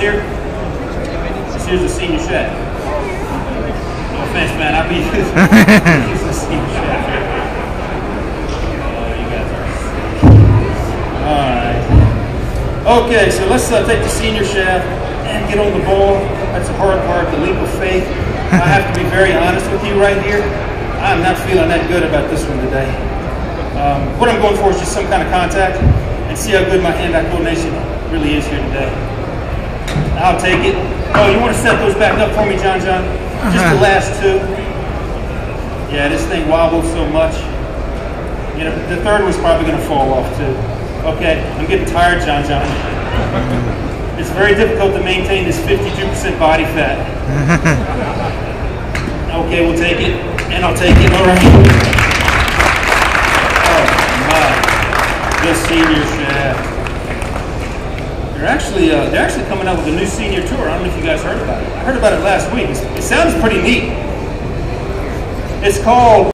here? Here's the senior shaft. No offense, man. I'll be using the senior shaft here. You guys are. Alright. Okay, so let's take the senior shaft and get on the ball. That's the hard part, the leap of faith. I have to be very honest with you right here. I'm not feeling that good about this one today. What I'm going for is just some kind of contact and see how good my hand-eye coordination really is here today. I'll take it. Oh, you want to set those back up for me, John? Just the last two. Yeah, this thing wobbles so much. You know, the third one's probably going to fall off too. Okay, I'm getting tired, John. It's very difficult to maintain this 52% body fat. Okay, we'll take it, and I'll take it. All right. Oh my, the senior shaft. They're actually coming out with a new senior tour. I don't know if you guys heard about it. I heard about it last week. It sounds pretty neat. It's called